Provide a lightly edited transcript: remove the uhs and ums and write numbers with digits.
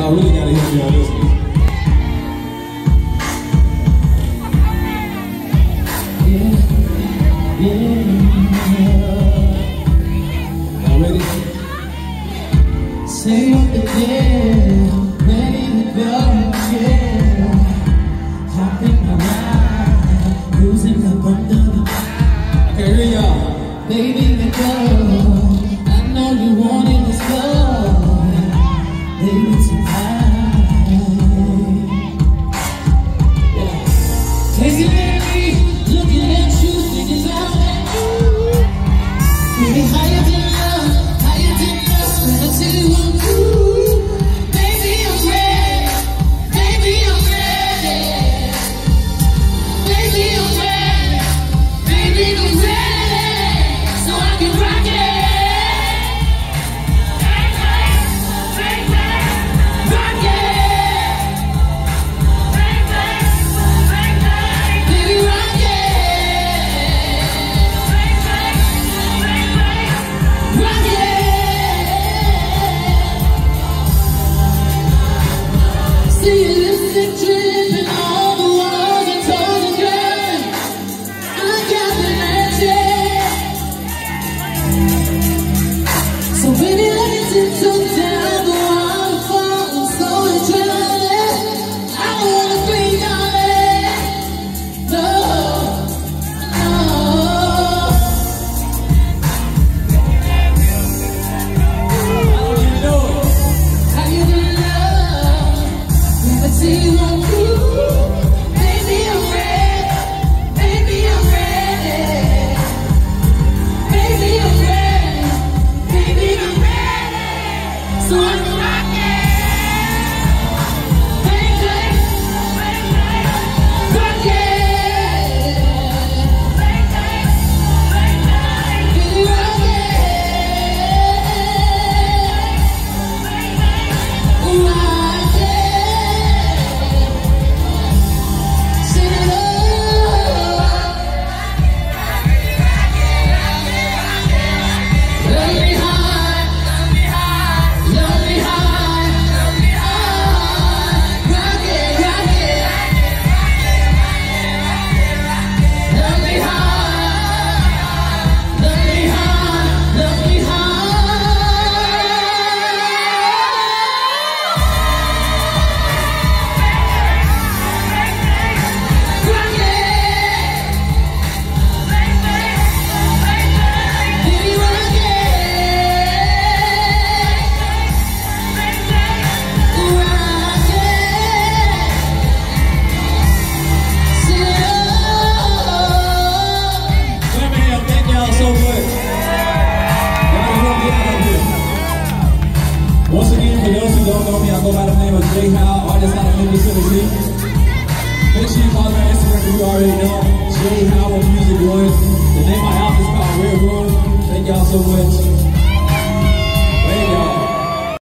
Y'all really gotta hear me on this one. Y'all ready? Say what the deal, ready to go in jail. Hopping around, losing the bundle. I can't hear y'all. Baby, let go. I know you wanted this love. Baby, tonight. Yeah. Taking it at me, looking at you, thinking about that. Baby, higher than love, higher than lust. When I tell you I'm cool, baby, I'm ready. Baby, I'm ready. Baby, I'm ready. Baby, I'm ready. So I can rock it. Rock it. Baby, rock it. Rock it. See your lipstick dripping all the walls and toes and girls. I got the magic. So baby, let me tiptoe down the waterfall. I'm so adrenaline. I don't wanna be on it. No, no. How you gonna love when I tell you I'm cool? Baby, I'm ready. Baby, I'm ready. Baby, I'm ready. Baby, I'm ready. So I'm rocking. Bang, bang. Rocking. Bang, bang. Baby, rocking. Once again, for those who don't know me, I go by the name of Howell, artist out of Memphis, Tennessee. Make sure you follow me on Instagram if you already know.